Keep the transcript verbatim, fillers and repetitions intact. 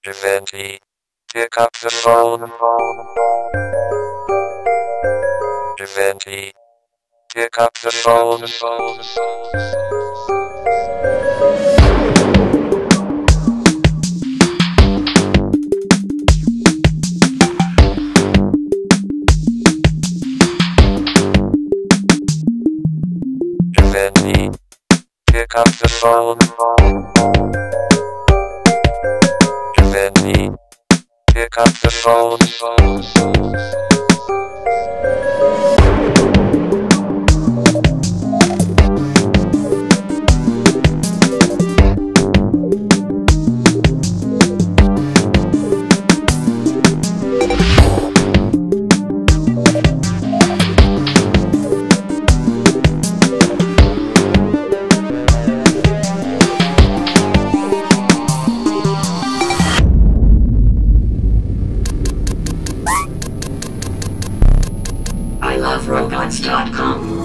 Devante, pick up the phone. Devante, pick up the phone. Devante, pick up the phone. Devante, pick up the phone. I love robots dot com